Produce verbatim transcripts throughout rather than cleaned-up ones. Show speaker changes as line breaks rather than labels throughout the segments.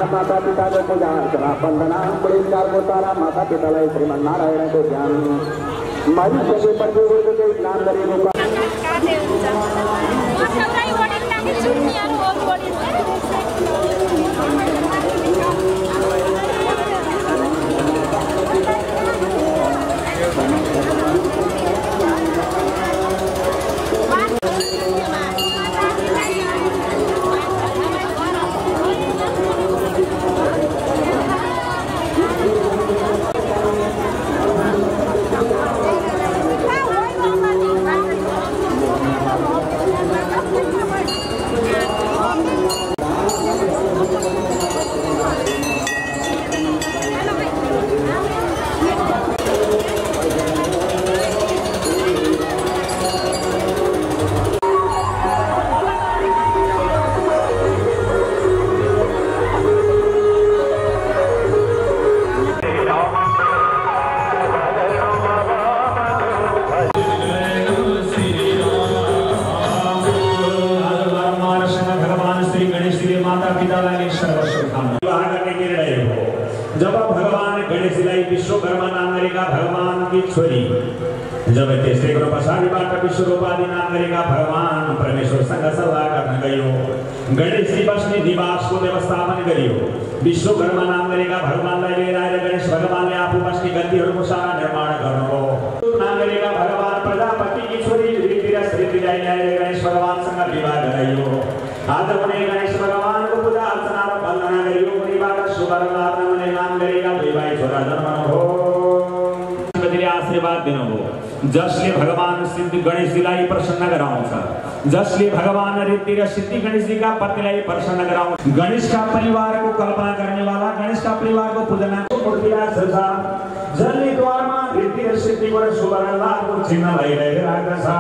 माता पिता पूजा अर्चना वंदना पुरस्कार पोतारा माता पिताला श्रीमन्नारायणको ध्यान मारिसकेपछि उनको स्नान गरेको
जब भगवान गणेशलाई विश्वकर्मा नाम गरेका भगवान की छोरी जब त्यसै कुरो पछाडिबाट विश्वरूपादि नाम गरेका भगवान परमेश्वरसँग सल्लाह गर्न गयो गणेशजी बस्ने निवासको व्यवस्थापन गरियो विश्वकर्मा नाम गरेका भगवानलाई लिएर आएर गणेश भगवानले आफू बस्ने गतिहरूको सारा निर्माण गर्नुभयो नाम गरेका भगवान प्रजापतिकी छोरी ऋतिरा श्रीलाई ल्याएर गणेश भगवानसँग विवाह गराइयो आज पनि गणेश भगवानको पूजा अर्चना र वन्दना गरियो उनीबाट सुवर्णा नाम गरेका दुई भाइ छोरा जन्मनुभयो गणपतिले आशीर्वाद दिनुभयो जसले भगवान सिद्धि गणेशजीलाई प्रसन्न गराउँछ जसले भगवान ऋद्धि र सिद्धि गणेशजीका पत्नीलाई प्रसन्न गराउँछ गणेशका परिवारको कल्पना गर्नेवाला गणेशका परिवारको पूजनाको मूर्ति राख्छ जसले द्वारमा ऋद्धि र सिद्धिको र सुवर्णलाभको चिन्ह लगाइरहेको छ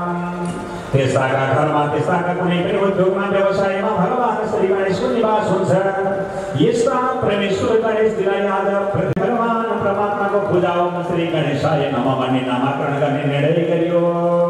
त्यसका घरमा त्यसका कुनै पनि उद्योगमा व्यवसायमा भगवान श्री गणेशको निवास हुन्छ यस्ता परमेश्वर गणेशजीलाई आज भगवान परमात्माको पूजा ओम श्री गणेशाय नमः भन्ने नामकरण गर्ने निर्णय गरियो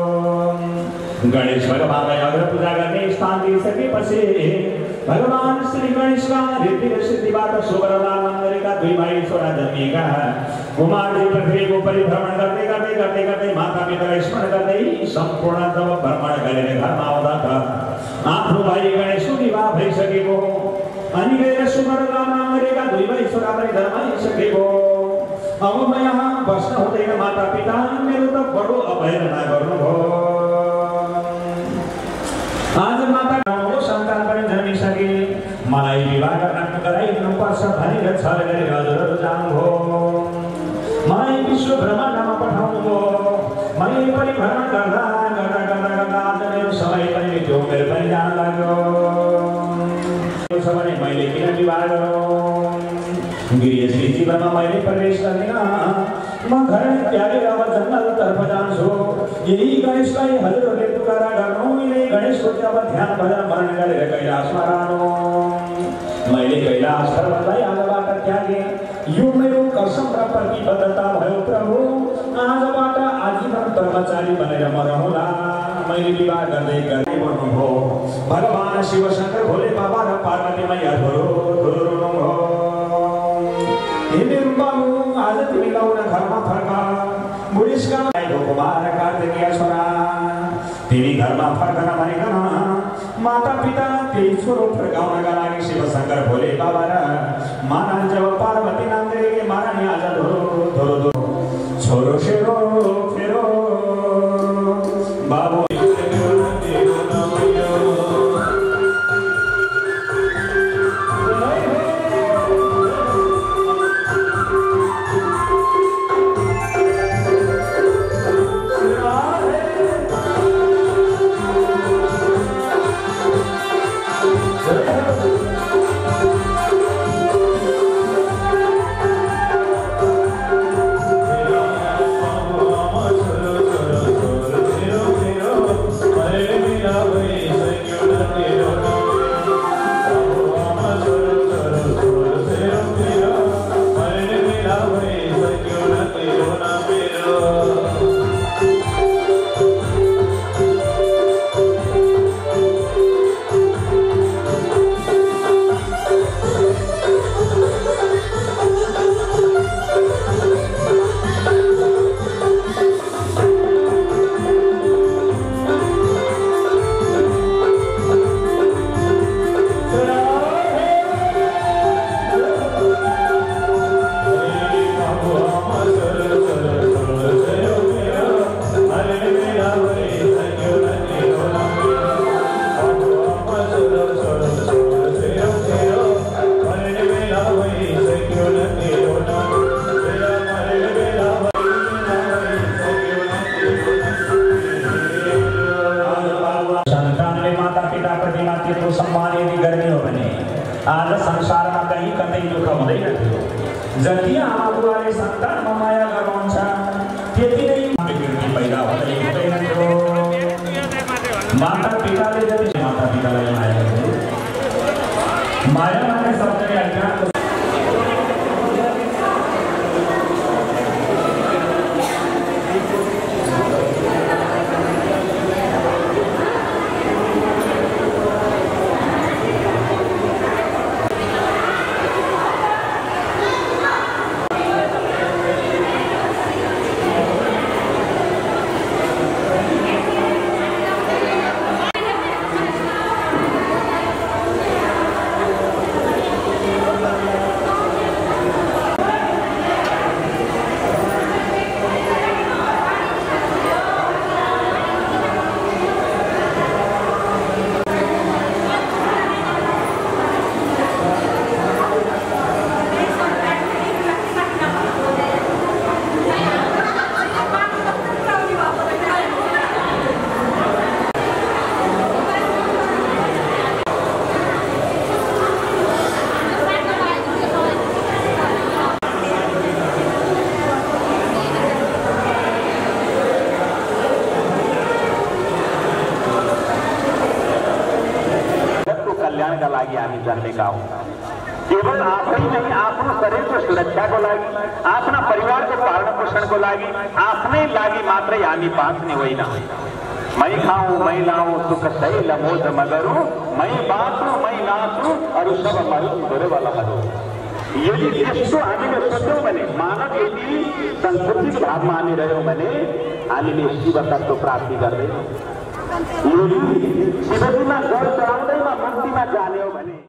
गणेश भगवानलाई अग्र पूजा गर्ने स्थान दिइसकेपछि भगवान श्री गणेशका ऋद्धि र सिद्धिबाट सुवर्णलाभ नाम गरेका दुई भाइ छोरा जन्मिएका कुमारजी पृथ्वीको परिभ्रमण गर्दै गर्दै गर्दै गर्दै माता पितालाई स्मरण गर्दै सम्पूर्ण जब भ्रमण गरेर घरमा आउँदा त आफ्नो भाइ गणेशको विवाह भइसकेको अनि गएर सुवर्णलाभ नाम गरेका दुई भाइ छोरा पनि जन्माइसकेको अब म यहाँ बस्न हुँदैन माता पिता मेरो त बडो अवहेलना गर्नुभयो आज माता गाउँको सन्तान पनि जन्मिसके मलाई विवाह गर्न गराइदिनुपर्छ भनेर छल गरेर हजुरहरू जानुभयो मलाई विश्व भ्रमणमा पठाउनुभयो मैले पनि भ्रमण गर्दा गर्दा गर्दा गर्दा आज मेरो समय पनि बित्यो मेरो पनि जान लाग्यो भने मैले किन विवाह गरौँ गृहस्थी जीवनमा मैले प्रवेश गर्दिनँ म घर त्यागेर अब जङ्गलतर्फ जान्छु यही गणेशलाई हजुरहरूले पुकारा गर्नु यही गणेशको अब ध्यान भजन मरण गरेर कैलाशमा रहनु मैले कैलाश पर्वतलाई आजबाट त्यागेँ यो मेरो कसम र प्रतिबद्धता भयो प्रभु आजबाट आजीवन कर्मचारी बनेर म रहँला मैले विवाह गर्दै गर्दै बन्नुभयो भगवान शिव शङ्कर भोले बाबा र पार्वती मैया धुरो धुरो रुनुभयो हे मेरो बाबु आज तिमी लाउन घरमा फर्का बुढेसका कुमार कार्तिकेय छोरा तिमी घरमा फर्कन भनेकन माता पिता त्यही छोरो फर्काउनका लागि शिव शङ्कर भोले बाबा र माना जब पार्वती नाम गरेकी महारानी आज धुरो धुरो धुरो छोरो फेरो फेरो बाबु
Thank you.
संतानले माता पिता प्रतिमा त्यत्रो सम्मान यदि गर्ने हो भने आज संसारमा कहीँ कतै दुःख हुँदैन थियो। जति आमा बुवाले सन्तानमा माया गर्नुहुन्छ त्यति नै विकृति पैदा हुँदै हुँदैन थियो। माता पिताले जति माता पितालाई माया गर्थे, माया भन्ने शब्दले अज्ञानको
का लागि हामी जन्मेका हौं। केवल आफै नहीं, आफ्नो शरीरको सुरक्षाको लागि, आफ्ना परिवारको पालन पोषणको लागि, आफ्नै लागि मात्रै हामी बाँच्ने होइन। मै खाऊं मै लाऊं सुख शैल मोद मगरू, मै बाँचूं मै नाचूं अरू सब मरूं घरवालाहरू। यदि त्यस्तो हामीले सोच्यौं भने, मानव यदि संस्कृतिको भावमा हामी रह्यौं भने हामीले शिव तत्त्व प्राप्ति गर्दैनौं। यदि शिवजीमा घर चढाउँदैमा मुक्तिमा जाने हो भने